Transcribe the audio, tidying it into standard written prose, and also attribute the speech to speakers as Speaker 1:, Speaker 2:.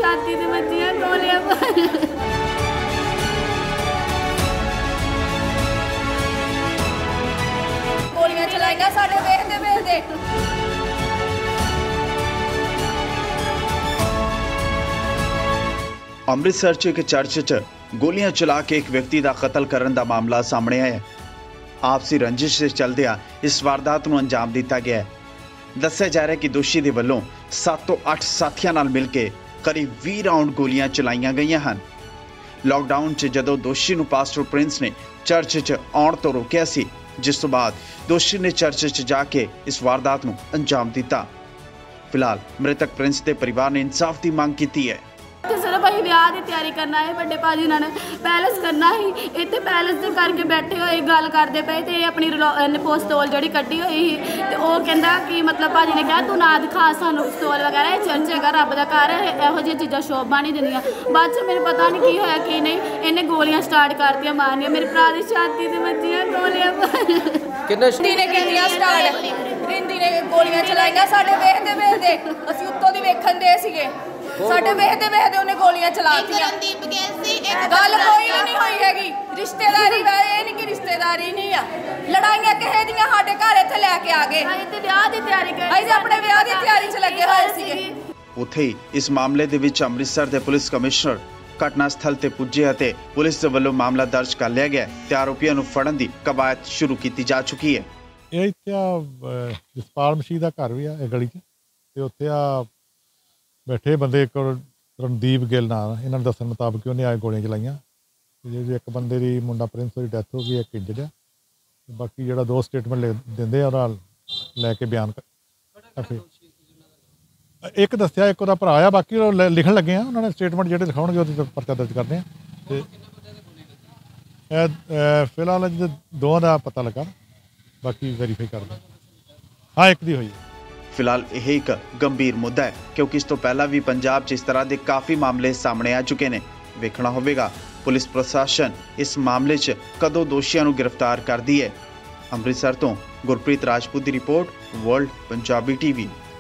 Speaker 1: छाती ते वजियां गोलियां गोलियां चलाइयां साडे वेखदे
Speaker 2: अमृतसर च एक चर्च च गोलियां चला के एक व्यक्ति का कतल करने का मामला सामने आया है। आपसी रंजिश से चलदिया इस वारदात नूं अंजाम दिता गया है। दस्सिया जा रहा है कि दोषी दे वल्लों 7 ਤੋਂ 8 साथियों नाल मिल के करीब 20 राउंड गोलियां चलाईयां गईयां हन। लॉकडाउन च जदों दोषी नूं पास्टर प्रिंस ने चर्च च आउण तो रोकिया सी, जिस तो बाद दोषी ने चर्च च जाके इस वारदात नूं अंजाम दिता। फिलहाल मृतक प्रिंस के परिवार ने इंसाफ की मांग की है।
Speaker 1: सिर्फ अं विआह की तैयारी करना है, बड़े भाजी ने पैलेस करना ही, इतने पैलेस से करके बैठे हुए गल करते पे तो अपनी पिस्तौल जी कड्डी हुई तो वह कहता कि मतलब भाजी ने कहा तू ना दिखा सानू पिस्तौल वगैरह, चर्च है रब का घर है, यहो जी चीज़ा शोभा नहीं दिंदियां। बाद च मेरे पता नहीं की होया कि नहीं, इन्हें गोलियां स्टार्ट कर दिया मारनिया, मेरे भरा की छाती से वजियां गोलियां गोलियां चलाइयां साडे वेखदे असीं उत्तों दी वेखण दे सीगे, साडे वेखदे उन्हें गोलियां चलातियां। गल कोई नहीं हुई हैगी, रिश्तेदारी ये नहीं कि रिश्तेदारी नहीं आ, लड़ाइयां किसे दियां साडे घर इत्थे लैके आ गए, असीं विआह दी तैयारी कर असीं अपने विआह दी तैयारी च लगे होए सीगे।
Speaker 2: उत्थे ही इस मामले दे विच अमृतसर दे पुलिस कमिश्नर घटना स्थल ते पुज्जे अते पुलिस दे वल्लों मामला दर्ज कर लिया गया ते आरोपियों नूं फड़न दी कवायद शुरू की जा चुकी है।
Speaker 3: ਇਹ ਇੱਥੇ ਆ ਜਸਪਾਲ ਮਸੀਹ ਦਾ ਘਰ ਵੀ ਆ ਇਹ ਗਲੀ 'ਚ ਅਤੇ ਉੱਥੇ ਆ ਬੈਠੇ ਬੰਦੇ ਇੱਕ ਰਣਦੀਪ ਗਿੱਲ ਨਾਲ, ਇਹਨਾਂ ਨੂੰ ਦੱਸਣ ਮੁਤਾਬਕ ਉਹਨੇ ਆ ਗੋਲੀਆਂ ਚਲਾਈਆਂ। ਜੇ ਇੱਕ ਬੰਦੇ ਦੀ ਮੁੰਡਾ ਪ੍ਰਿੰਸ ਦੀ ਡੈਥ ਹੋ ਗਈ, ਇੱਕ ਇੰਜਰਡ ਆ, ਬਾਕੀ ਜਿਹੜਾ 2 ਸਟੇਟਮੈਂਟ ਦਿੰਦੇ ਆ ਉਹਦਾ ਲੈ ਕੇ ਬਿਆਨ ਇੱਕ ਦੱਸਿਆ, ਇੱਕ ਉਹਦਾ ਭਰਾ ਆ, ਬਾਕੀ ਉਹ ਲਿਖਣ ਲੱਗੇ ਆ, ਉਹਨਾਂ ਨੇ ਸਟੇਟਮੈਂਟ ਜਿਹੜੇ ਲਿਖਾਉਣਗੇ ਉਹਦੇ 'ਚ ਪਰਚਾ ਦਰਜ ਕਰਦੇ ਆ। ਅਤੇ ਫਿਲਹਾਲ ਦੋਵਾਂ ਦਾ ਪਤਾ ਲੱਗਾ, बाकी वेरीफाई कर दें। हाँ, एक दी हुई है।
Speaker 2: फिलहाल यह एक गंभीर मुद्दा है क्योंकि इस तो पहला भी पंजाब च इस तरह के काफ़ी मामले सामने आ चुके हैं। वेखना होगा पुलिस प्रशासन इस मामले च कदों दोषियों को गिरफ्तार करती है। अमृतसर तो गुरप्रीत राजपूत की रिपोर्ट, वर्ल्ड पंजाबी TV।